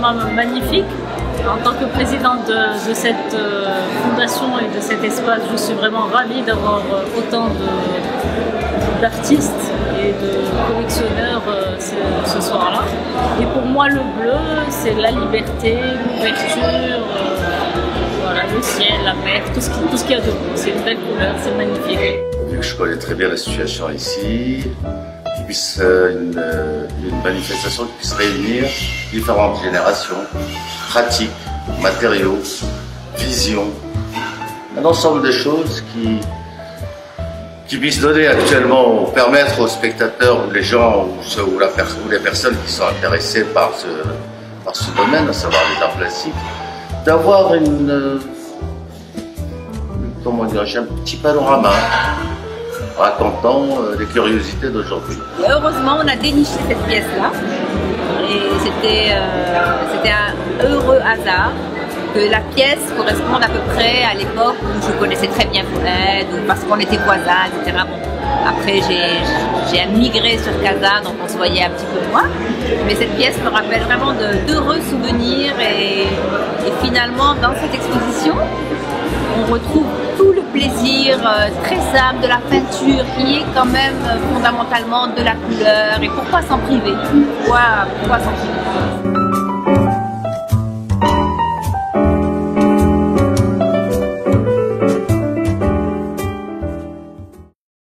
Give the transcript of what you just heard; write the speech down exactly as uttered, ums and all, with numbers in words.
vraiment magnifique. En tant que présidente de, de cette euh, fondation et de cet espace, je suis vraiment ravie d'avoir euh, autant d'artistes et de collectionneurs euh, ce, ce soir-là. Et pour moi, le bleu, c'est la liberté, l'ouverture, euh, voilà, le ciel, la mer, tout ce qui, tout ce qu'il y a de beau. C'est une belle couleur, c'est magnifique. Vu que je connais très bien la situation ici, qu'il puisse, euh, une, euh, une manifestation qui puisse réunir différentes générations, pratiques, matériaux, visions, un ensemble de choses qui, qui puissent donner actuellement, permettre aux spectateurs ou les gens ou, ceux, ou, la ou les personnes qui sont intéressées par ce, par ce domaine, à savoir les arts plastiques, d'avoir une, euh, comment dire, un petit panorama racontant euh, les curiosités d'aujourd'hui. Heureusement, on a déniché cette pièce-là et c'était euh, c'était un heureux hasard que la pièce corresponde à peu près à l'époque où je connaissais très bien Fred, ou parce qu'on était voisins, et cetera. Bon, après, j'ai migré sur Casa, donc on se voyait un petit peu moins. Mais cette pièce me rappelle vraiment d'heureux souvenirs et, et finalement, dans cette exposition, on retrouve tout le plaisir euh, très simple de la peinture qui est quand même euh, fondamentalement de la couleur. Et pourquoi s'en priver? Pourquoi, pourquoi s'en priver?